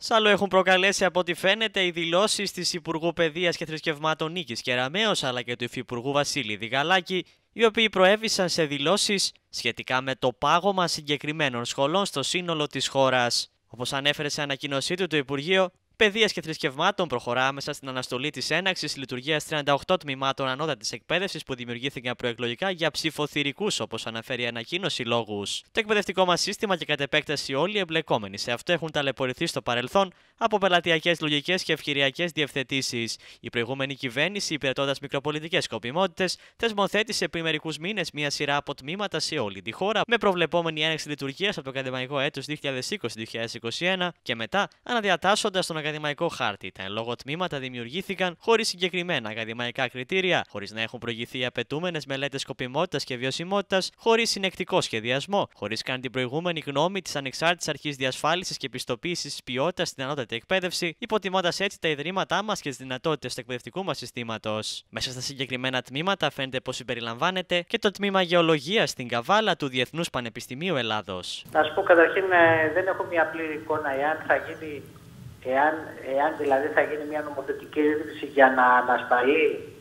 Σάλο έχουν προκαλέσει από ό,τι φαίνεται οι δηλώσεις της Υπουργού Παιδείας και Θρησκευμάτων Νίκης Κεραμέως αλλά και του Υφυπουργού Βασίλη Διγαλάκη, οι οποίοι προέβησαν σε δηλώσεις σχετικά με το πάγωμα συγκεκριμένων σχολών στο σύνολο της χώρας. Όπως ανέφερε σε ανακοίνωσή του το Υπουργείο Παιδείας και Θρησκευμάτων, προχωρά μέσα στην αναστολή της έναρξης λειτουργίας 38 τμήματων ανώτατης εκπαίδευσης που δημιουργήθηκαν προεκλογικά για ψηφοθυρικούς, όπως αναφέρει η ανακοίνωση, λόγους. Το εκπαιδευτικό μας σύστημα και κατ' επέκταση όλοι οι εμπλεκόμενοι σε αυτό έχουν ταλαιπωρηθεί στο παρελθόν από πελατειακές λογικές και ευκαιριακές διευθετήσεις. Η προηγούμενη κυβέρνηση, υπηρετώντας μικροπολιτικές σκοπιμότητες, θεσμοθέτησε πριν μερικούς μήνες μια σειρά από τμήματα σε όλη τη χώρα, με προβλεπόμενη έναρξη λειτουργίας από το ακαδημαϊκό έτος 2020-2021 και μετά αναδιατάσσοντας τον ακαδημαϊκό χάρτη. Τα εν λόγω τμήματα δημιουργήθηκαν χωρίς συγκεκριμένα ακαδημαϊκά κριτήρια, χωρίς να έχουν προηγηθεί οι απαιτούμενες μελέτες σκοπιμότητας και βιωσιμότητας, χωρίς συνεκτικό σχεδιασμό, χωρίς καν την προηγούμενη γνώμη της ανεξάρτητης αρχής διασφάλισης και πιστοποίησης της ποιότητας στην ανώτατη εκπαίδευση, υποτιμώντας έτσι τα ιδρύματά μας και τις δυνατότητες του εκπαιδευτικού μας συστήματος. Μέσα στα συγκεκριμένα τμήματα φαίνεται πως συμπεριλαμβάνεται και το τμήμα Γεωλογίας στην Καβάλα του Διεθνούς Πανεπιστημίου Ελλάδος. Να σου πω καταρχήν, δεν έχω μια πλήρη εικόνα εάν θα γίνει. Εάν δηλαδή θα γίνει μια νομοθετική ρύθμιση για να ανασπαλεί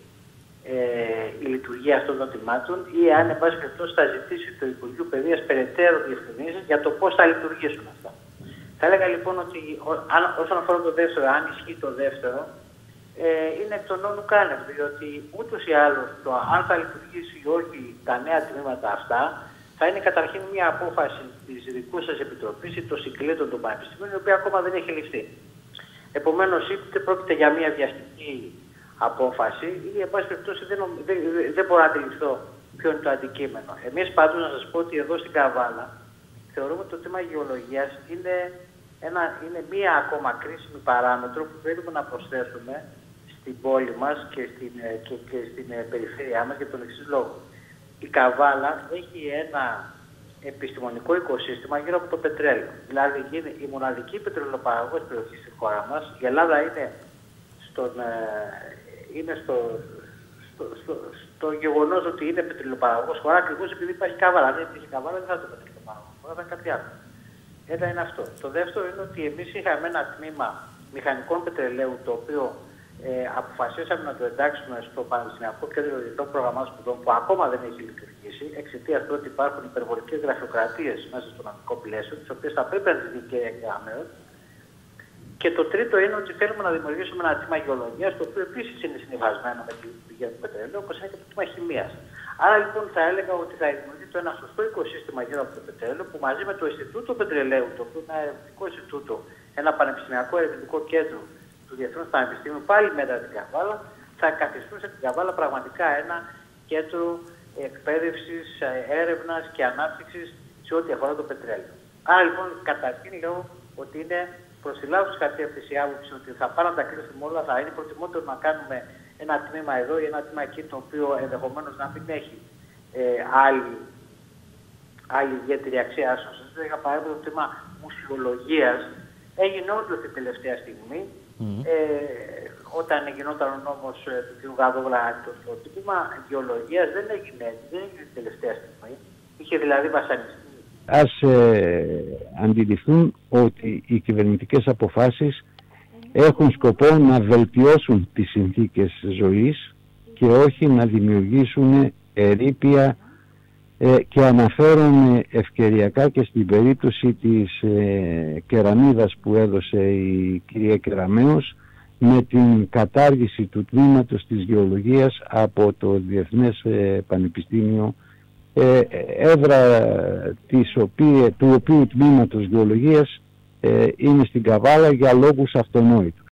η λειτουργία αυτών των τμήματων ή αν εν πάση περιπτώσει θα ζητήσει το Υπουργείο Παιδείας περαιτέρω διευκρινήσεις για το πώς θα λειτουργήσουν αυτά. Θα έλεγα λοιπόν ότι όσον αφορά το δεύτερο, αν ισχύει το δεύτερο, είναι εκ των όνου κάνευ, διότι ούτως ή άλλως το αν θα λειτουργήσει ή όχι τα νέα τμήματα αυτά θα είναι καταρχήν μια απόφαση της δικούσας επιτροπής ή των συγκλήτων των πανεπιστημίων, η οποία ακόμα δεν έχει ληφθεί. Επομένως, είτε πρόκειται για μια βιαστική απόφαση ή, εν πάση περιπτώσει, δεν μπορώ να αντιληφθώ ποιο είναι το αντικείμενο. Εμείς πάντως να σας πω ότι εδώ στην Καβάλα θεωρούμε ότι το θέμα γεωλογίας είναι μία ακόμα κρίσιμη παράμετρο που θέλουμε να προσθέσουμε στην πόλη μας και στην περιφέρειά μας για τον εξής λόγο. Η Καβάλα έχει ένα επιστημονικό οικοσύστημα γύρω από το πετρέλαιο. Δηλαδή είναι η μοναδική πετρελαιοπαραγωγός περιοχή στη χώρα μας. Η Ελλάδα είναι στο γεγονός ότι είναι πετρελαιοπαραγωγός χώρα ακριβώς επειδή υπάρχει Καβάλα. Αν δεν υπήρχε Καβάλα δεν θα ήταν πετρελαιοπαραγωγός χώρα, θα ήταν κάτι άλλο. Ένα είναι αυτό. Το δεύτερο είναι ότι εμείς είχαμε ένα τμήμα μηχανικών πετρελαίου το οποίο αποφασίσαμε να το εντάξουμε στο Πανεπιστημιακό Κέντρο Διεθνών Προγραμμάτων Σπουδών που ακόμα δεν έχει λειτουργήσει εξαιτίας του ότι υπάρχουν υπερβολικές γραφειοκρατίες μέσα στο νομικό πλαίσιο, τις οποίες θα πρέπει να τις δει και Κεραμέως. Και το τρίτο είναι ότι θέλουμε να δημιουργήσουμε ένα τμήμα γεωλογίας, το οποίο επίσης είναι συνυφασμένο με την πηγή του πετρελαίου, όπως είναι και το τμήμα χημίας. Άρα λοιπόν θα έλεγα ότι θα δημιουργείται ένα σωστό οικοσύστημα γύρω από το πετρέλαιο, που μαζί με το Ινστιτούτο Πετρελαίου, το οποίο είναι ένα ερευνητικό Ινστιτούτο, ένα πανεπιστημιακό ερευνητικό κέντρο του Διεθνούς Πανεπιστημίου, πάλι μετά την Καβάλα, θα καθιστούσε την Καβάλα πραγματικά ένα κέντρο εκπαίδευσης, έρευνας και ανάπτυξης σε ό,τι αφορά το πετρέλαιο. Άρα λοιπόν, καταρχήν λέω ότι είναι προς τη λάθος κατεύθυνση η άποψη ότι θα πάνε να τα κρίσουμε όλα, θα είναι προτιμότερο να κάνουμε ένα τμήμα εδώ ή ένα τμήμα εκεί, το οποίο ενδεχομένως να μην έχει άλλη ιδιαίτερη αξία. Ας σας έλεγα παράδειγμα το τμήμα μουσιολογίας έγινε όντως την τελευταία στιγμή. Όταν γινόταν ο νόμος του κ. Γαδόβουλα, το τμήμα γεωλογίας δεν έγινε την τελευταία στιγμή. Είχε δηλαδή βασανιστεί. Ας αντιληφθούν ότι οι κυβερνητικές αποφάσεις έχουν σκοπό να βελτιώσουν τις συνθήκες ζωής και όχι να δημιουργήσουν ερείπια, και αναφέρομαι ευκαιριακά και στην περίπτωση της κεραμίδας που έδωσε η κυρία Κεραμέως με την κατάργηση του τμήματος της γεωλογίας από το Διεθνές Πανεπιστήμιο, έδρα του οποίου τμήματος γεωλογίας είναι στην Καβάλα για λόγους αυτονόητους.